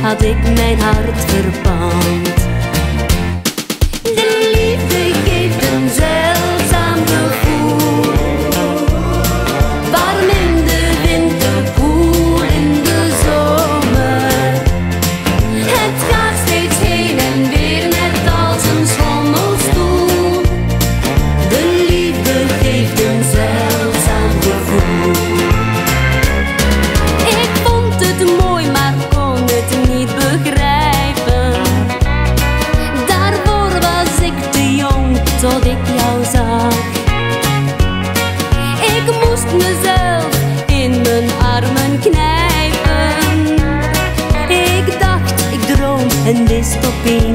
had ik mijn hart verpand. De liefde geeft een zeldzaam gevoel, warm in de winter, koel in de zomer. Het gaat steeds heen en weer, net als een schommelstoel. De liefde geeft een zeldzaam gevoel. Ik vond het mooi, maar kon het niet begrijpen. Daarvoor was ik te jong tot ik jou zag. Ik moest mezelf in mijn armen knijpen. Ik dacht, ik droom en wist opeens